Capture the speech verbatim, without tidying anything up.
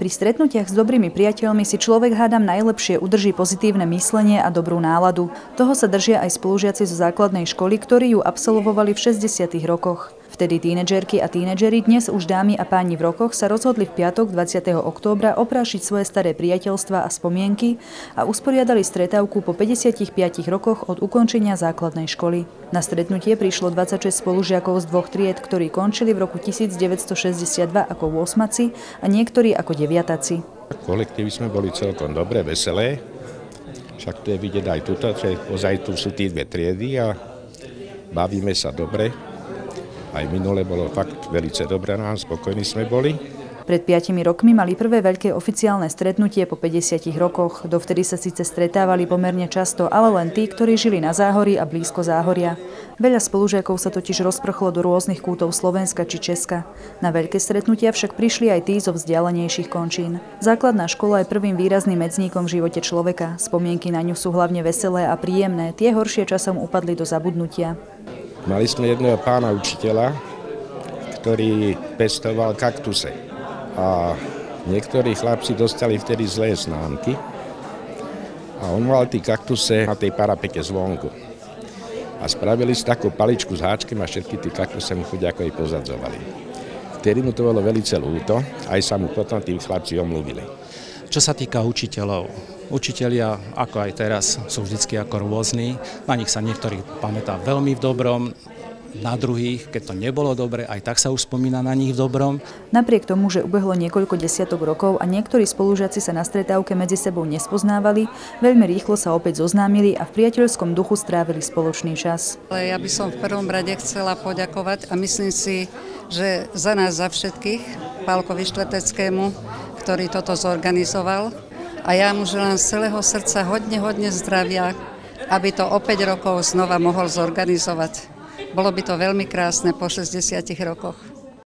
Pri stretnutiach s dobrými priateľmi si človek hádam najlepšie udrží pozitívne myslenie a dobrú náladu. Toho sa držia aj spolužiaci zo základnej školy, ktorí ju absolvovali v šesťdesiatych rokoch. Vtedy tínedžerky a tínedžeri, dnes už dámy a páni v rokoch, sa rozhodli v piatok dvadsiateho októbra oprášiť svoje staré priateľstvá a spomienky a usporiadali stretávku po päťdesiatich piatich rokoch od ukončenia základnej školy. Na stretnutie prišlo dvadsaťšesť spolužiakov z dvoch tried, ktorí končili v roku tisícdeväťstošesťdesiatdva ako ôsmaci a niektorí ako deviataci. Kolektívy sme boli celkom dobré, veselé. Však to je vidieť aj tuto, že ozaj tu sú tí dve triedy a bavíme sa dobre. Aj minule bolo fakt veľmi dobré, nám spokojní sme boli. Pred piatimi rokmi mali prvé veľké oficiálne stretnutie po päťdesiatich rokoch. Dovtedy sa síce stretávali pomerne často, ale len tí, ktorí žili na Záhorí a blízko Záhoria. Veľa spolužiakov sa totiž rozprchlo do rôznych kútov Slovenska či Česka. Na veľké stretnutia však prišli aj tí zo vzdialenejších končín. Základná škola je prvým výrazným medzníkom v živote človeka. Spomienky na ňu sú hlavne veselé a príjemné, tie horšie časom upadli do zabudnutia. Mali sme jedného pána učiteľa, ktorý pestoval kaktuse. A niektorí chlapci dostali vtedy zlé známky. A on mal tí kaktuse na tej parapete zvonku. A spravili si takú paličku s háčkem a všetky tí kaktuse mu chudiako aj pozadzovali. Vtedy mu to bolo veľmi ľúto, aj sa mu potom tí chlapci omluvili. Čo sa týka učiteľov, učitelia, ako aj teraz, sú vždycky ako rôzni. Na nich sa niektorí pamätá veľmi v dobrom, na druhých, keď to nebolo dobre, aj tak sa už spomína na nich v dobrom. Napriek tomu, že ubehlo niekoľko desiatok rokov a niektorí spolužiaci sa na stretávke medzi sebou nespoznávali, veľmi rýchlo sa opäť zoznámili a v priateľskom duchu strávili spoločný čas. Ja by som v prvom rade chcela poďakovať a myslím si, že za nás, za všetkých, Pálkovi Štvrteckému, ktorý toto zorganizoval. A ja mu želám z celého srdca hodne, hodne zdravia, aby to o päť rokov znova mohol zorganizovať. Bolo by to veľmi krásne po šesťdesiatich rokoch.